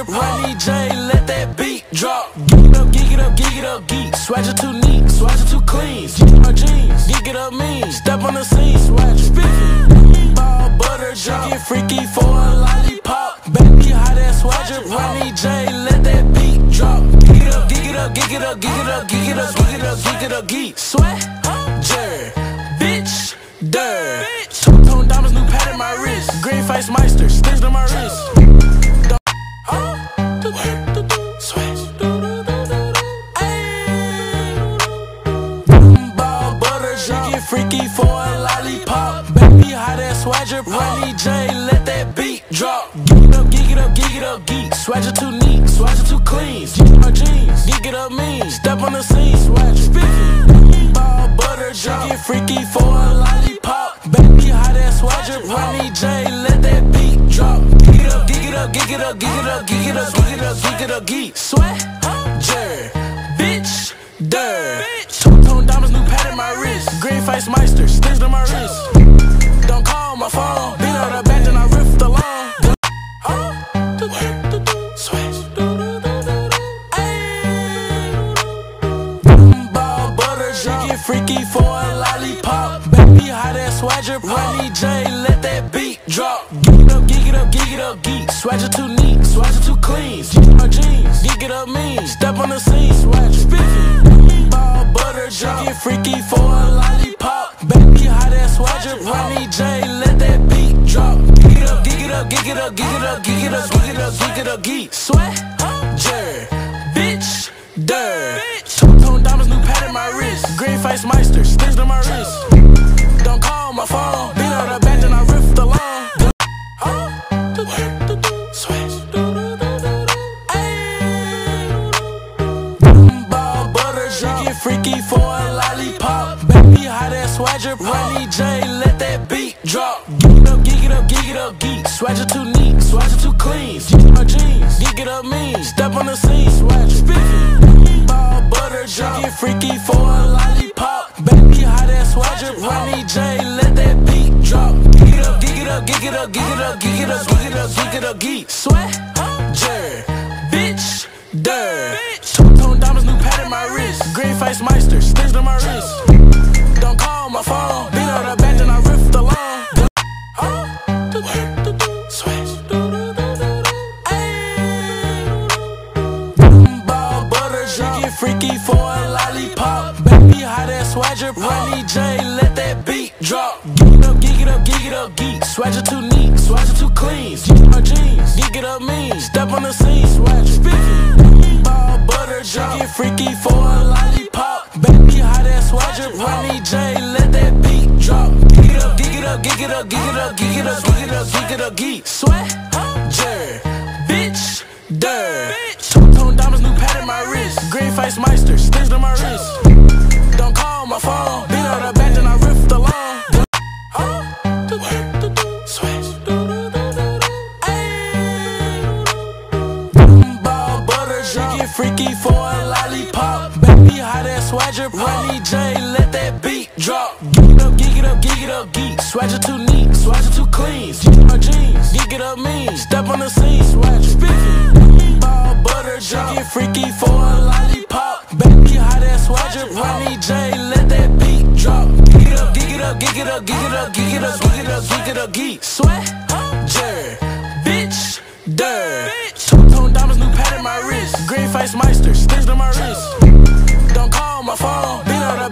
swagger, Ronnie J, let that beat drop. Gig it up, gig it up, gig it up, geek. Swagger too neat, swagger too clean. My jeans, gig it up mean. Step on the scene, swagger spiffy. Ball butter, get freaky for a lollipop. Baby, how that swagger, Ronnie J, let that beat drop. Gig it up, gig it up, gig it up, gig it up, gig it up, gig it up, gig it up, geek. Swagger, bitch, dirt. Two-tone diamonds, new pattern, my wrist. Green face meister, stitched on my wrist. Ball butter, get freaky for a lollipop. Baby, how that swagger, Ronnie J, let that beat drop. Gig it up, gig it up, gig it up, geek. Swagger too neat, swagger too clean. My jeans, gig it up mean. Step on the scene, swagger spiffy. Ball butter, get freaky for a lollipop. Baby, how that swagger, Ronnie J, let that beat drop. Gig it up, gig it up, gig it up, gig it up, gig it up, gig it up, gig it up, geek. Swagger, bitch, dirt. Two-tone diamonds, new pattern, my wrist. Green face meister, stitched on my wrist. Don't call my phone, beat out the back, then I riff the lawn. Ball butter, get freaky for a lollipop. Baby, how that swagger, Ronnie J, let that beat drop. Gig it up, gig it up, gig it up, geek. Swagger too neat, swagger too clean. My jeans, gig it up mean. Step on the scene, swagger spiffy. Ball butter, get freaky for a lollipop. Baby, how that swagger, Ronnie J, let that beat drop. Gig it up, gig it up, gig it up, gig it up, gig it up, gig it up, gig it up, geek. Swagger, bitch, dirt. Two-tone diamonds, new pattern, my wrist. Green face meister, stitched on my wrist. Don't call my phone, beat out the back, then I riff the lawn. Ball butter, get freaky for a lollipop. Baby, how that swagger, Ronnie J, let that beat drop. Gig it up, gig it up, gig it up, geek. Swagger too neat, swagger too clean. My jeans, gig it up mean. Step on the scene, swagger spiffy. Ball butter, get freaky for a lollipop. Baby, how that swagger, Ronnie J, let that beat drop. Gig it up, gig it up, gig it up, gig it up, gig it up, gig it up, gig it up, geek. Swagger, bitch, dirt. Two-tone diamonds, new pattern, my wrist. Green face meister, stitched on my wrist. Don't call my phone, beat out the back, then I riff the lawn. Ball butter, get freaky for a lollipop. Baby, how that swagger, Ronnie J, let that beat drop. Gig it up, gig it up, gig it up, geek. Swagger too neat, swagger too clean. My jeans, gig it up mean. Step on the scene, swagger spiffy. Ball butter, get freaky for a lollipop. Baby, how that swagger, Ronnie J, let that beat drop. Gig it up, gig it up, gig it up, gig it up, gig it up, gig it up, gig it up, geek. Swagger, bitch, dirt. Two-tone diamonds, new pattern, my wrist. Green face meister, stitched on my wrist. Don't call my phone, beat out the back, then I riff the lawn. Ball butter, get freaky for a lollipop. Baby, how that swagger, Ronnie J, let that beat drop. Gig it up, gig it up, gig it up, geek. Swagger too neat, swagger too clean. My jeans, gig it up mean. Step on the scene, swagger spiffy. Ball butter, get freaky for a lollipop. Baby, how that swagger, Ronnie J, let that beat drop. Gig it up, gig it up, gig it up, gig it up, gig it up, gig it up, gig it up, geek. Swagger, bitch, dirt. Two-tone diamonds, new pattern, my wrist. Green face meister, stitched on my wrist. Don't call my phone, beat out the